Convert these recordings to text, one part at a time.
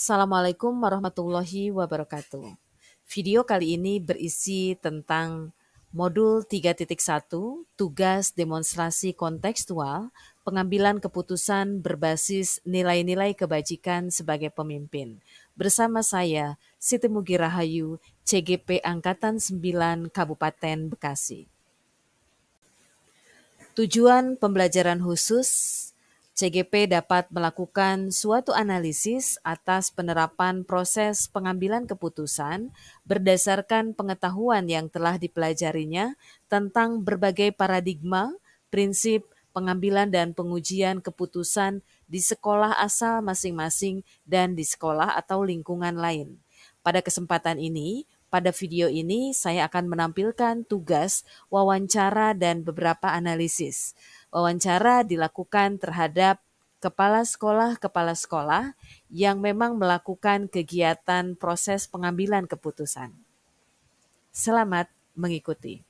Assalamualaikum warahmatullahi wabarakatuh. Video kali ini berisi tentang modul 3.1, tugas demonstrasi kontekstual, pengambilan keputusan berbasis nilai-nilai kebajikan sebagai pemimpin. Bersama saya, Siti Mugi Rahayu, CGP Angkatan 9 Kabupaten Bekasi. Tujuan pembelajaran khusus CGP dapat melakukan suatu analisis atas penerapan proses pengambilan keputusan berdasarkan pengetahuan yang telah dipelajarinya tentang berbagai paradigma, prinsip, pengambilan dan pengujian keputusan di sekolah asal masing-masing dan di sekolah atau lingkungan lain. Pada kesempatan ini, pada video ini saya akan menampilkan tugas, wawancara, dan beberapa analisis. Wawancara dilakukan terhadap kepala sekolah yang memang melakukan kegiatan proses pengambilan keputusan. Selamat mengikuti.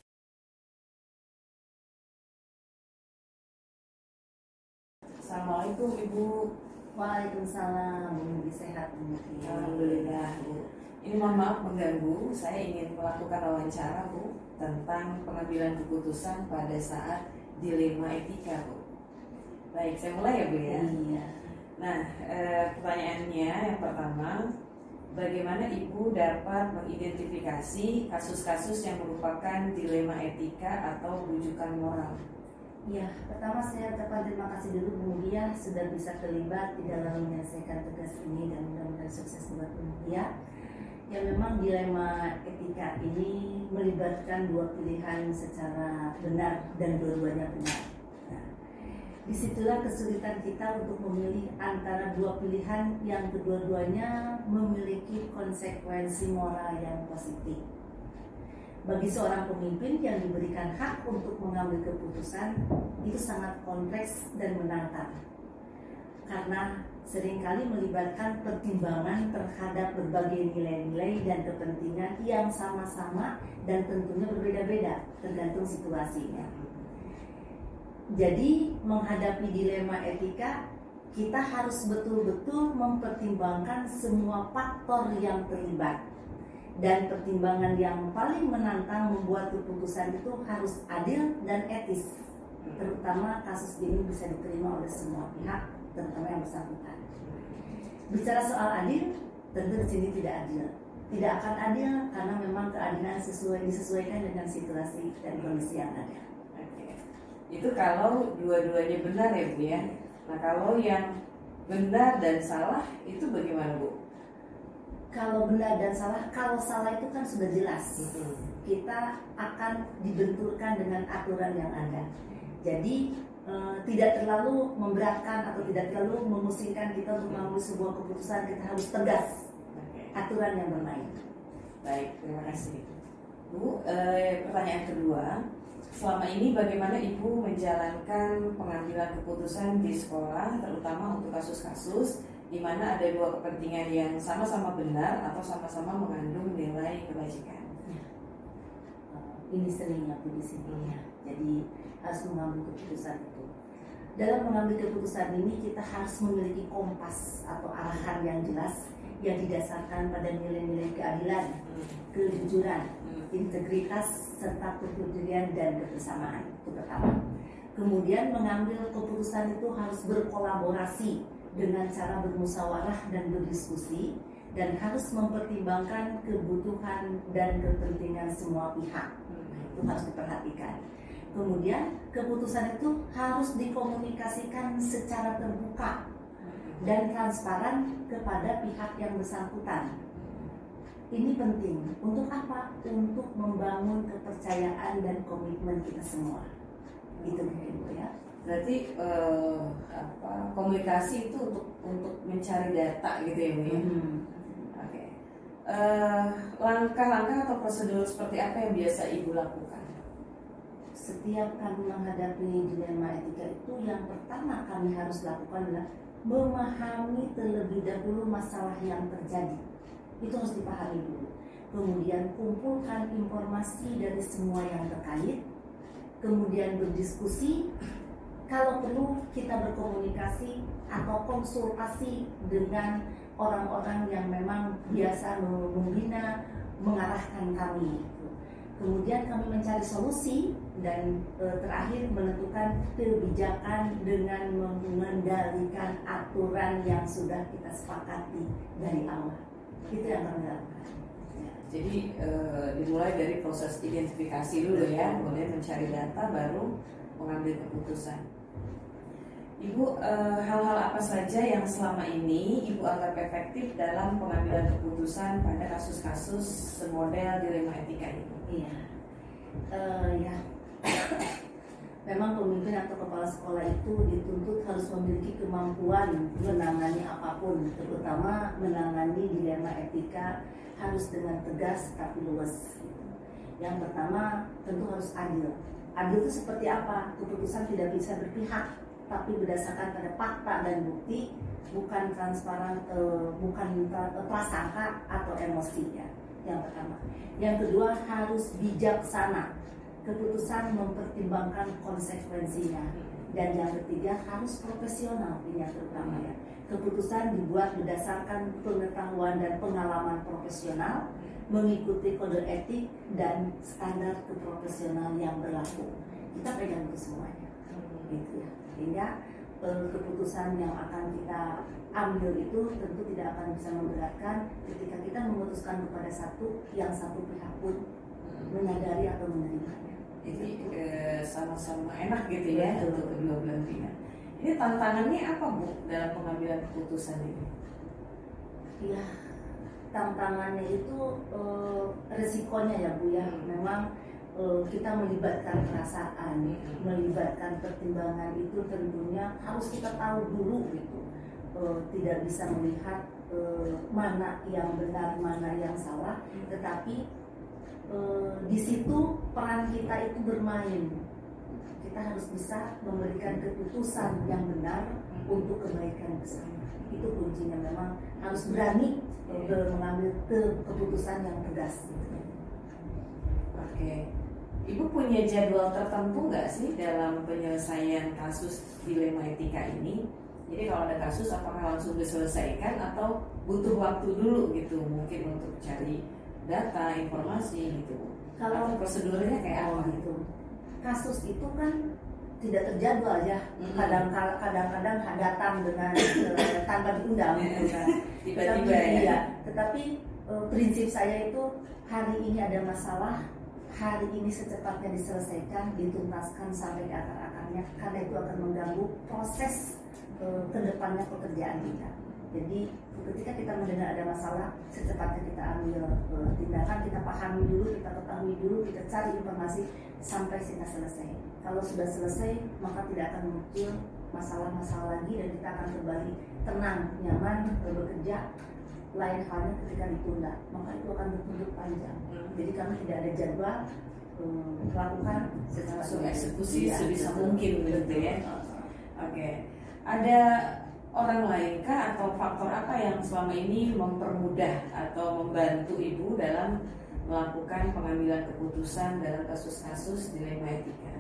Assalamualaikum Ibu. Waalaikumsalam, lebih sehat mungkin. Alhamdulillah Bu. Ini mohon maaf mengganggu, saya ingin melakukan wawancara Bu tentang pengambilan keputusan pada saat dilema etika Bu. Baik, saya mulai ya Bu ya. Iya. Nah, pertanyaannya yang pertama, bagaimana Ibu dapat mengidentifikasi kasus-kasus yang merupakan dilema etika atau rujukan moral? Ya, pertama saya ucapkan terima kasih dulu Bu Mugia sudah bisa terlibat di dalam menyelesaikan tugas ini dan mudah-mudahan sukses buat Bu Mugia. Yang memang dilema etika ini melibatkan dua pilihan secara benar dan dua-duanya benar. Nah, disitulah kesulitan kita untuk memilih antara dua pilihan yang kedua-duanya memiliki konsekuensi moral yang positif. Bagi seorang pemimpin yang diberikan hak untuk mengambil keputusan itu sangat kompleks dan menantang karena seringkali melibatkan pertimbangan terhadap berbagai nilai-nilai dan kepentingan yang sama-sama dan tentunya berbeda-beda tergantung situasinya. Jadi menghadapi dilema etika kita harus betul-betul mempertimbangkan semua faktor yang terlibat. Dan pertimbangan yang paling menantang membuat keputusan itu harus adil dan etis. Terutama kasus ini bisa diterima oleh semua pihak, terutama yang bersangkutan. Bicara soal adil, tentu di sini tidak adil. Tidak akan adil karena memang keadilan disesuaikan dengan situasi dan kondisi yang ada. Oke. Itu kalau dua-duanya benar ya Bu ya. Nah, kalau yang benar dan salah itu bagaimana Bu? Kalau benar dan salah, kalau salah itu kan sudah jelas. Kita akan dibenturkan dengan aturan yang ada. Jadi tidak terlalu memberatkan atau tidak terlalu memusingkan kita untuk mengambil sebuah keputusan. Kita harus tegas aturan yang bermain. Baik, terima kasih Bu. Pertanyaan kedua, selama ini bagaimana Ibu menjalankan pengambilan keputusan di sekolah, terutama untuk kasus-kasus di mana ada dua kepentingan yang sama-sama benar atau sama-sama mengandung nilai kebajikan? Ini seringnya Bu di sini ya. Jadi harus mengambil keputusan itu. Dalam mengambil keputusan ini kita harus memiliki kompas atau arahan yang jelas yang didasarkan pada nilai-nilai keadilan, kejujuran, integritas serta kepedulian dan kebersamaan. Itu pertama. Kemudian mengambil keputusan itu harus berkolaborasi dengan cara bermusyawarah dan berdiskusi dan harus mempertimbangkan kebutuhan dan kepentingan semua pihak. Itu harus diperhatikan. Kemudian keputusan itu harus dikomunikasikan secara terbuka dan transparan kepada pihak yang bersangkutan. Ini penting. Untuk apa? Untuk membangun kepercayaan dan komitmen kita semua. Itu mungkin Bu ya. Berarti komunikasi itu untuk mencari data gitu ya Bu ya. Oke. Langkah-langkah atau prosedur seperti apa yang biasa Ibu lakukan? Setiap kami menghadapi dilema etika itu yang pertama kami harus lakukan adalah memahami terlebih dahulu masalah yang terjadi. Itu harus dipahami dulu. Kemudian kumpulkan informasi dari semua yang terkait. Kemudian berdiskusi. Kalau perlu kita berkomunikasi atau konsultasi dengan orang-orang yang memang biasa membina, mengarahkan kami. Kemudian kami mencari solusi dan terakhir menentukan kebijakan dengan mengendalikan aturan yang sudah kita sepakati dari awal. Itu yang kami lakukan. Jadi dimulai dari proses identifikasi dulu ya, kemudian mencari data baru mengambil keputusan. Ibu, hal-hal apa saja yang selama ini Ibu anggap efektif dalam pengambilan keputusan pada kasus-kasus semodel dilema etika ini? Iya, ya. Memang pemimpin atau kepala sekolah itu dituntut harus memiliki kemampuan menangani apapun, terutama menangani dilema etika harus dengan tegas tapi luas. Yang pertama tentu harus adil. Adil itu seperti apa? Keputusan tidak bisa berpihak, tapi berdasarkan pada fakta dan bukti, bukan transparan, bukan prasangka atau emosi ya. Yang pertama. Yang kedua harus bijaksana. Keputusan mempertimbangkan konsekuensinya. Dan yang ketiga harus profesional, ini yang terutama ya. Keputusan dibuat berdasarkan pengetahuan dan pengalaman profesional, mengikuti kode etik dan standar keprofesional yang berlaku. Kita pegang itu semuanya, gitu ya. Sehingga keputusan yang akan kita ambil itu tentu tidak akan bisa memberatkan ketika kita memutuskan kepada yang satu pihak pun menyadari atau menerimanya. Jadi sama-sama enak gitu ya untuk kedua belah pihak. Ini tantangannya apa Bu dalam pengambilan keputusan ini? Ya, tantangannya itu resikonya ya Bu ya. Memang kita melibatkan perasaan, melibatkan pertimbangan itu tentunya harus kita tahu dulu gitu. Tidak bisa melihat mana yang benar, mana yang salah, tetapi di situ peran kita itu bermain. Kita harus bisa memberikan keputusan yang benar untuk kebaikan bersama. Itu kuncinya, memang harus berani mengambil keputusan yang tegas. Oke. Ibu punya jadwal tertentu nggak sih dalam penyelesaian kasus dilema etika ini? Jadi kalau ada kasus apakah langsung diselesaikan atau butuh waktu dulu gitu mungkin untuk cari data, informasi gitu? Kalau prosedurnya kayak apa gitu? Kasus itu kan tidak terjadwal ya. Kadang-kadang datang dengan tanpa diundang gitu kan. Tiba-tiba ya. Tetapi prinsip saya itu hari ini ada masalah, hari ini secepatnya diselesaikan, dituntaskan sampai ke akar-akarnya, karena itu akan mengganggu proses kedepannya pekerjaan kita. Jadi ketika kita mendengar ada masalah, secepatnya kita ambil tindakan, kita pahami dulu, kita ketahui dulu, kita cari informasi sampai kita selesai. Kalau sudah selesai, maka tidak akan muncul masalah-masalah lagi dan kita akan kembali tenang, nyaman, bekerja. Lain halnya ketika ditunda, maka itu akan bertujuh panjang. Jadi kami tidak ada jadwal melakukan secara eksekusi sebisa mungkin begitu ya. Oke. Ada orang lainkah atau faktor apa yang selama ini mempermudah atau membantu Ibu dalam melakukan pengambilan keputusan dalam kasus-kasus dilema etika?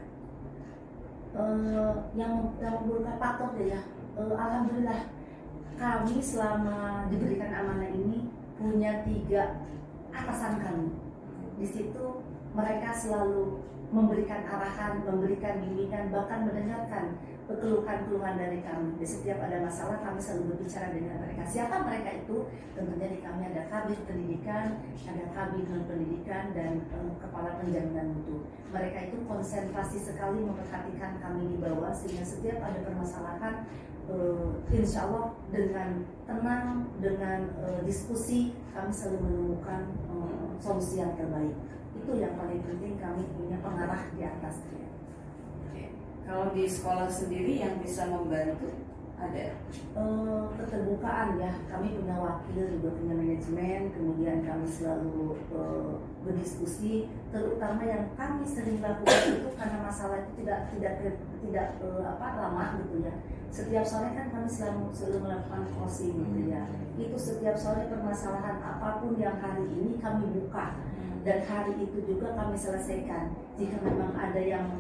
Yang berupa faktor ya, alhamdulillah kami selama diberikan amanah ini punya 3 atasan kami. Di situ mereka selalu memberikan arahan, memberikan bimbingan, bahkan mendengarkan keluhan-keluhan dari kami. Di setiap ada masalah kami selalu berbicara dengan mereka. Siapa mereka itu? Tentunya di kami ada kabit pendidikan, ada kabit non pendidikan, dan kepala penjaminan mutu. Mereka itu konsentrasi sekali memperhatikan kami di bawah, sehingga setiap ada permasalahan, insya Allah dengan tenang, dengan diskusi kami selalu menemukan solusi yang terbaik. Itu yang paling penting, kami punya pengarah di atas. Kalau di sekolah sendiri yang bisa membantu ada? Keterbukaan ya, kami punya wakil, juga punya manajemen, kemudian kami selalu berdiskusi, terutama yang kami sering lakukan itu karena masalah itu tidak lama gitu ya. Setiap sore kan kami selalu melakukan closing gitu ya. Itu setiap sore permasalahan apapun yang hari ini kami buka dan hari itu juga kami selesaikan. Jika memang ada yang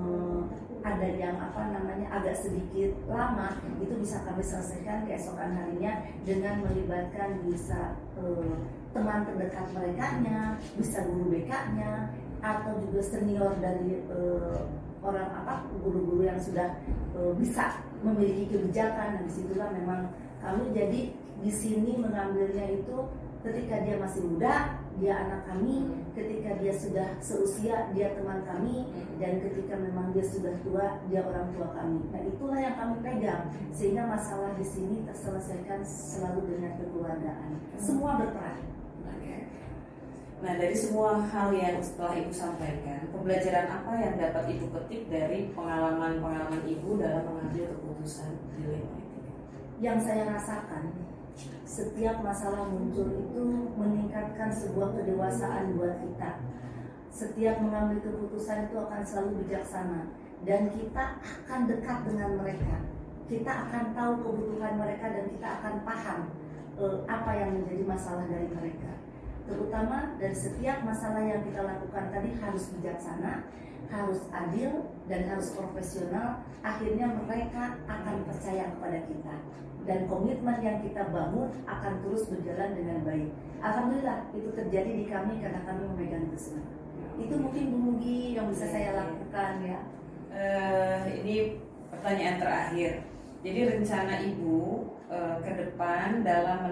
agak sedikit lama, itu bisa kami selesaikan keesokan harinya dengan melibatkan bisa teman terdekat merekanya, bisa guru BK-nya, atau juga senior dari guru-guru yang sudah bisa memiliki kebijakan. Dan disitulah memang kami jadi di sini mengambilnya itu ketika dia masih muda, dia anak kami, ketika dia sudah seusia, dia teman kami, dan ketika memang dia sudah tua, dia orang tua kami. Nah, itulah yang kami pegang, sehingga masalah di sini terselesaikan selalu dengan kekeluargaan. Semua berperan. Nah, dari semua hal yang setelah Ibu sampaikan, pembelajaran apa yang dapat Ibu petik dari pengalaman-pengalaman Ibu dalam mengambil keputusan dilema etika? Yang saya rasakan, setiap masalah muncul itu meningkatkan sebuah kedewasaan buat kita. Setiap mengambil keputusan itu akan selalu bijaksana, dan kita akan dekat dengan mereka. Kita akan tahu kebutuhan mereka, dan kita akan paham apa yang menjadi masalah dari mereka. Terutama dari setiap masalah yang kita lakukan tadi harus bijaksana, harus adil, dan harus profesional. Akhirnya mereka akan percaya kepada kita, dan komitmen yang kita bangun akan terus berjalan dengan baik. Alhamdulillah itu terjadi di kami karena kami memegang itu semua. Itu mungkin Bu Mugi yang bisa saya lakukan ya. Ini pertanyaan terakhir. Jadi rencana Ibu ke depan dalam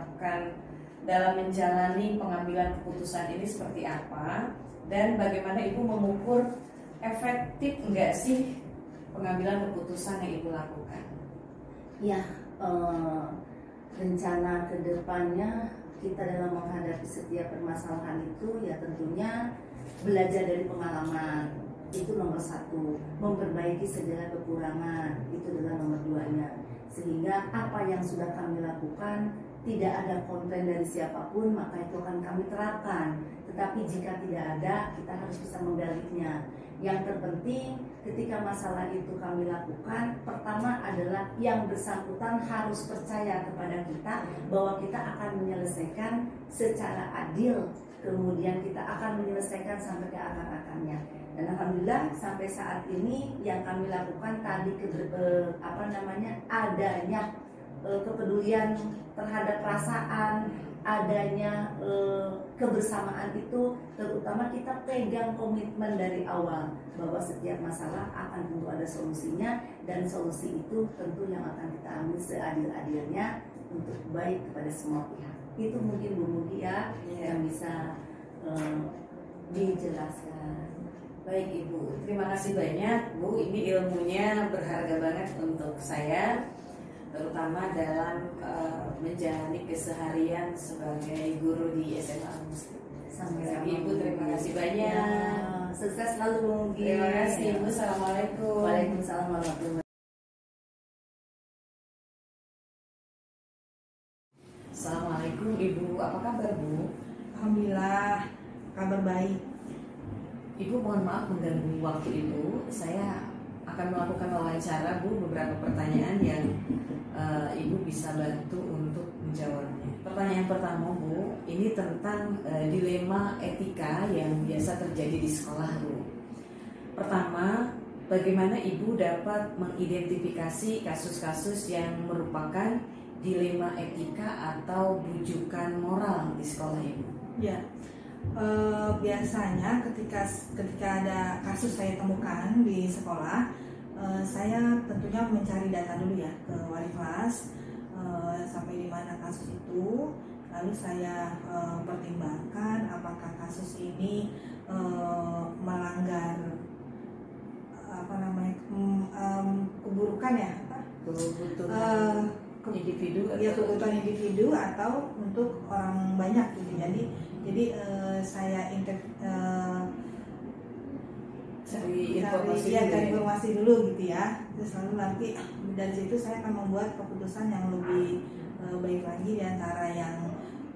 menjalani pengambilan keputusan ini seperti apa, dan bagaimana Ibu mengukur efektif enggak sih pengambilan keputusan yang Ibu lakukan? Ya, rencana ke depannya kita dalam menghadapi setiap permasalahan itu ya tentunya belajar dari pengalaman, itu nomor satu. Memperbaiki segala kekurangan, itu adalah nomor duanya. Sehingga apa yang sudah kami lakukan tidak ada komplain dari siapapun, maka itu akan kami terapkan. Tetapi jika tidak ada, kita harus bisa menggaliknya. Yang terpenting ketika masalah itu kami lakukan, pertama adalah yang bersangkutan harus percaya kepada kita bahwa kita akan menyelesaikan secara adil, kemudian kita akan menyelesaikan sampai ke akar-akarnya. Dan alhamdulillah sampai saat ini yang kami lakukan tadi adanya kepedulian terhadap perasaan, adanya kebersamaan itu, terutama kita pegang komitmen dari awal bahwa setiap masalah akan tentu ada solusinya, dan solusi itu tentu yang akan kita ambil seadil-adilnya untuk baik kepada semua pihak. Itu mungkin Bu Mugi ya yang bisa dijelaskan. Baik Ibu, terima kasih banyak Bu. Ini ilmunya berharga banget untuk saya, terutama dalam menjalani keseharian sebagai guru di SMA Muslim. Sama-sama Ibu, terima kasih banyak. Ya, sukses selalu Bu Mugi. Terima kasih Ibu. Assalamualaikum. Waalaikumsalam warahmatullahi wabarakatuh. Assalamualaikum Ibu, apa kabar Bu? Alhamdulillah, kabar baik. Ibu, mohon maaf mengganggu waktu Ibu. Saya akan melakukan wawancara Bu, beberapa pertanyaan yang Ibu bisa bantu untuk menjawabnya. Pertanyaan pertama Bu, ini tentang dilema etika yang biasa terjadi di sekolah Bu. Pertama, bagaimana Ibu dapat mengidentifikasi kasus-kasus yang merupakan dilema etika atau bujukan moral di sekolah Ibu? Ya, biasanya ketika ada kasus saya temukan di sekolah, saya tentunya mencari data dulu ya ke wali kelas, sampai di mana kasus itu, lalu saya pertimbangkan apakah kasus ini melanggar keburukan ya, Kebutuhan individu ya, kebutuhan individu atau untuk orang banyak gitu. Jadi saya cari informasi dulu gitu ya. Terus lalu nanti dari situ saya akan membuat keputusan yang lebih baik lagi di antara yang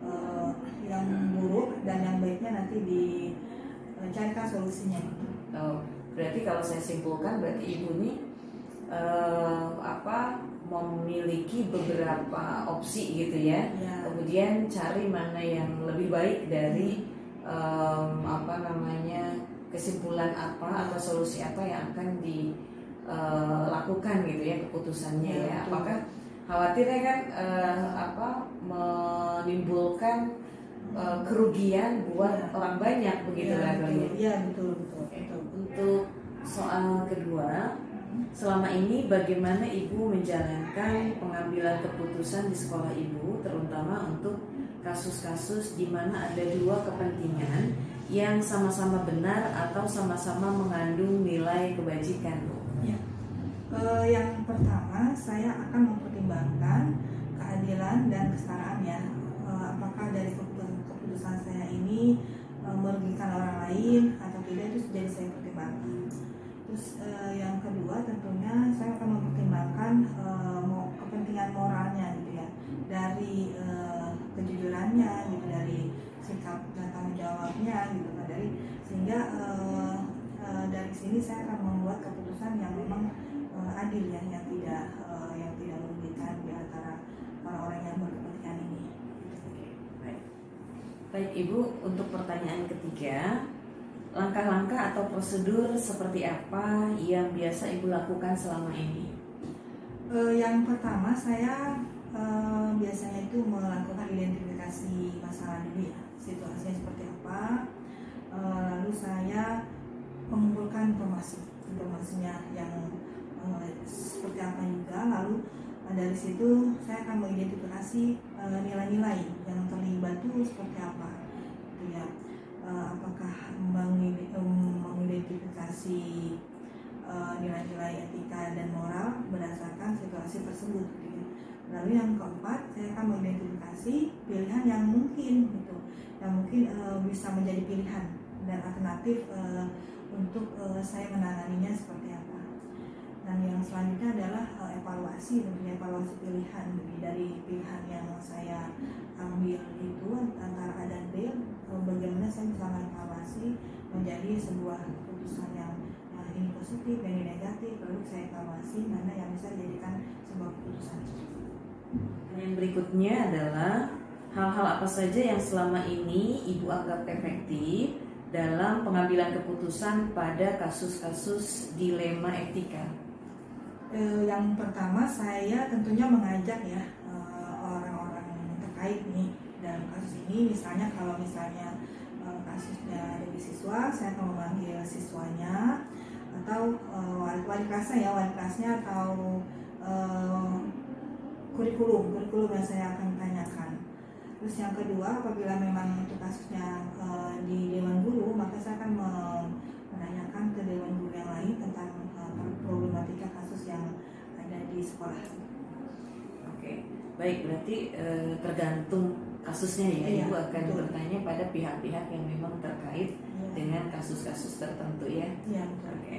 buruk dan yang baiknya nanti dicarikan solusinya. Oh, berarti kalau saya simpulkan berarti Ibu ini memiliki beberapa opsi gitu ya. Kemudian cari mana yang lebih baik dari kesimpulan apa atau solusi apa yang akan dilakukan gitu ya keputusannya ya. Apakah khawatirnya kan menimbulkan kerugian buat orang banyak begitu kan? Iya betul. Untuk soal kedua, selama ini bagaimana Ibu menjalankan pengambilan keputusan di sekolah Ibu, terutama untuk kasus-kasus di mana ada dua kepentingan yang sama-sama benar atau sama-sama mengandung nilai kebajikan, Bu? Ya. Yang pertama, saya akan mempertimbangkan keadilan dan kesetaraan ya. Apakah dari keputusan saya ini merugikan orang lain atau tidak, itu jadi saya pertimbangkan. Terus yang kedua, tentunya saya akan mempertimbangkan kepentingan moralnya gitu ya, dari kejujurannya gitu, dari sikap dan tanggung jawabnya gitu kan, sehingga dari sini saya akan membuat keputusan yang memang adil ya, yang tidak merugikan di antara orang-orang yang berkepentingan ini. Baik Ibu, untuk pertanyaan ketiga, langkah-langkah atau prosedur seperti apa yang biasa Ibu lakukan selama ini? Yang pertama, saya biasanya itu melakukan identifikasi masalah dulu ya, situasinya seperti apa, lalu saya mengumpulkan informasinya yang seperti apa juga, lalu dari situ saya akan mengidentifikasi nilai-nilai yang terlibat itu seperti apa gitu ya. Apakah mengidentifikasi nilai-nilai etika dan moral berdasarkan situasi tersebut gitu. Lalu yang keempat, saya akan mengidentifikasi pilihan yang mungkin gitu, yang mungkin bisa menjadi pilihan dan alternatif untuk saya menanganinya seperti apa. Dan yang selanjutnya adalah evaluasi pilihan dari pilihan yang saya ambil itu antara A dan B, bagaimana saya bisa mengevaluasi menjadi sebuah keputusan yang ini positif, yang ini negatif, lalu saya evaluasi mana yang bisa dijadikan sebuah keputusan. Yang berikutnya adalah hal-hal apa saja yang selama ini Ibu anggap efektif dalam pengambilan keputusan pada kasus-kasus dilema etika? Yang pertama, saya tentunya mengajak ya orang-orang terkait nih dalam kasus ini. Misalnya kalau kasusnya dari siswa, saya akan memanggil siswanya atau wali kelasnya atau kurikulum yang saya akan tanyakan. Terus yang kedua, apabila memang untuk kasusnya di Dewan Guru, maka saya akan menanyakan ke Dewan Guru yang lain tentang problematika kasus yang ada di sekolah. Oke, baik, berarti tergantung kasusnya ya. Ibu akan bertanya pada pihak-pihak yang memang terkait dengan kasus-kasus tertentu ya. Iya. Oke.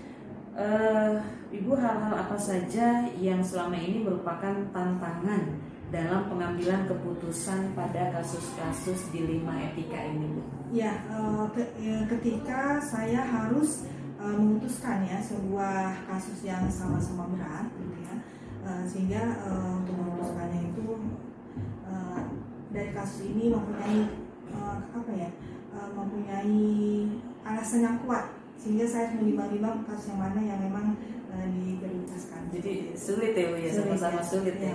Ibu, hal-hal apa saja yang selama ini merupakan tantangan dalam pengambilan keputusan pada kasus-kasus dilema etika ini, Bu? Ya, ketika saya harus memutuskan ya sebuah kasus yang sama-sama berat, gitu ya, sehingga untuk memutuskannya itu dari kasus ini mempunyai alasan yang kuat, sehingga saya harus menimbang-nimbang kasus yang mana yang memang diprioritaskan. Jadi sulit ya Bu ya, sama-sama sulit ya.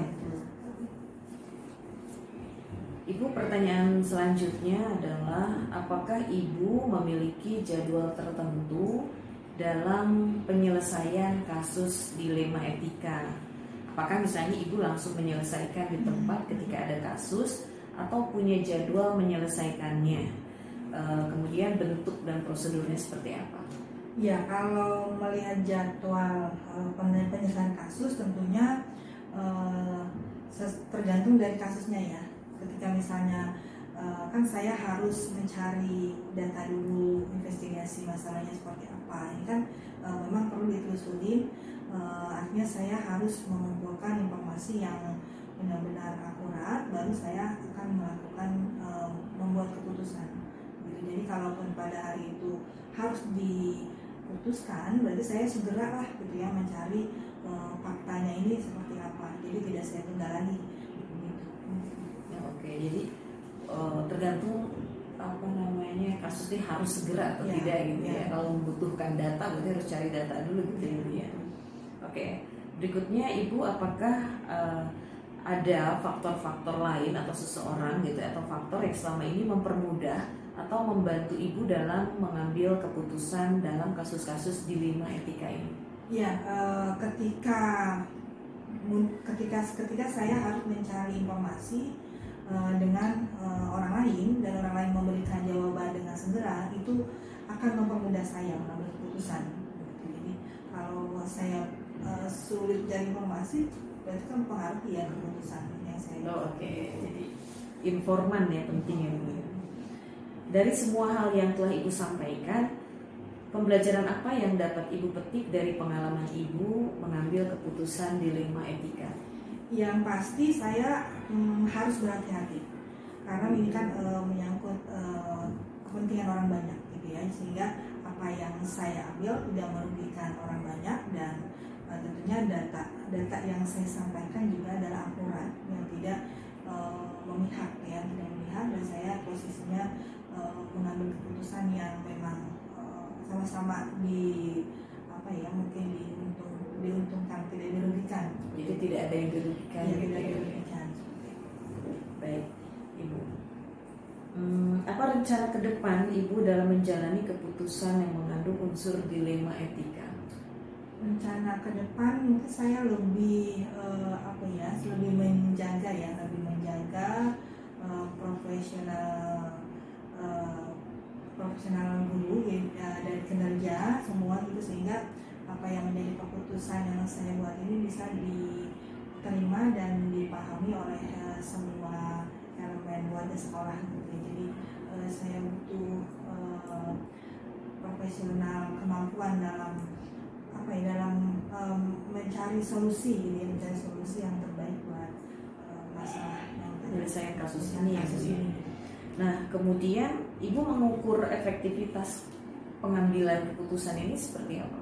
Ibu, pertanyaan selanjutnya adalah apakah Ibu memiliki jadwal tertentu dalam penyelesaian kasus dilema etika? Apakah misalnya Ibu langsung menyelesaikan di tempat ketika ada kasus atau punya jadwal menyelesaikannya? Kemudian bentuk dan prosedurnya seperti apa? Ya, kalau melihat jadwal penyelesaian kasus tentunya tergantung dari kasusnya ya. Ketika misalnya kan saya harus mencari data dulu, investigasi masalahnya seperti apa, ini kan memang perlu ditelusuri. Artinya saya harus mengumpulkan informasi yang benar-benar akurat, baru saya akan melakukan membuat keputusan gitu. Jadi kalaupun pada hari itu harus diputuskan, berarti saya segera lah gitu ya mencari faktanya ini seperti apa, jadi tidak saya tunda lagi gitu. Oke, jadi tergantung apa namanya kasus ini harus segera atau Ya, tidak gitu ya. ya. Kalau membutuhkan data berarti harus cari data dulu gitu ya Ibu ya. Oke, berikutnya Ibu apakah ada faktor-faktor lain atau seseorang gitu atau faktor yang selama ini mempermudah atau membantu Ibu dalam mengambil keputusan dalam kasus-kasus dilema etika ini? Ya, ketika saya harus mencari informasi dengan orang lain dan orang lain memberikan jawaban dengan segera, itu akan mempermudah saya mengambil keputusan. Jadi kalau saya sulit cari informasi, berarti kan mempengaruhi ya keputusan yang saya. Oke. Jadi informan ya penting ya Bu. Dari semua hal yang telah Ibu sampaikan, pembelajaran apa yang dapat Ibu petik dari pengalaman Ibu mengambil keputusan dilema etika? Yang pasti saya harus berhati-hati karena ini kan menyangkut kepentingan orang banyak gitu ya, sehingga apa yang saya ambil tidak merugikan orang banyak dan tentunya data yang saya sampaikan juga adalah akurat, yang tidak memihak ya, tidak memihak, dan saya posisinya mengambil keputusan yang memang sama-sama mungkin diuntungkan, tidak dirugikan. Jadi tidak ada yang dirugikan. Ya, tidak dirugikan. Baik, Ibu. Apa rencana ke depan Ibu dalam menjalani keputusan yang mengandung unsur dilema etika? Rencana ke depan mungkin saya lebih lebih menjaga profesional dulu ya, dari kinerja semua gitu, sehingga apa yang menjadi keputusan yang saya buat ini bisa diterima dan dipahami oleh semua elemen warga sekolah gitu. Jadi saya butuh profesional, kemampuan dalam mencari solusi gitu ya, mencari solusi yang terbaik buat masalah yang penyelesaian kasus ini. Nah, kemudian Ibu mengukur efektivitas pengambilan keputusan ini seperti apa?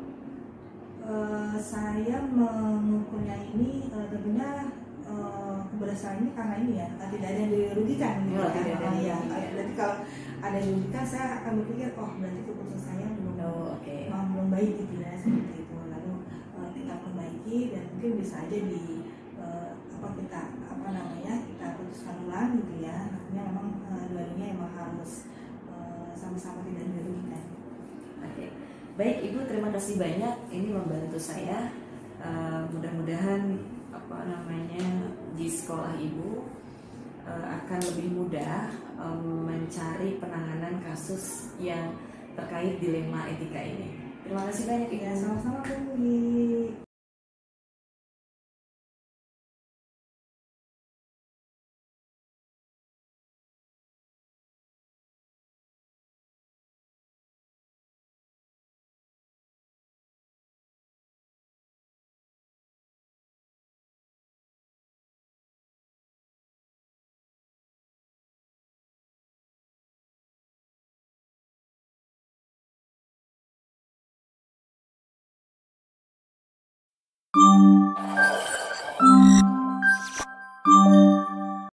Saya mengukurnya ini tentunya berdasarkan ini karena ini ya, tidak ada yang dirugikan gitu Oh, ya. tidak ada yang Ya, dirugikan. berarti kalau ada yang dirugikan saya akan berpikir berarti keputusan saya belum baik gitu ya, seperti itu. Lalu kita perbaiki dan mungkin bisa aja kita putuskan ulang gitu ya. Artinya memang dua-duanya memang harus sama-sama tidak dirugikan. Oke. Baik Ibu, terima kasih banyak. Ini membantu saya. Mudah-mudahan di sekolah Ibu akan lebih mudah mencari penanganan kasus yang terkait dilema etika ini. Terima kasih banyak Ibu. Ya, sama-sama Bu.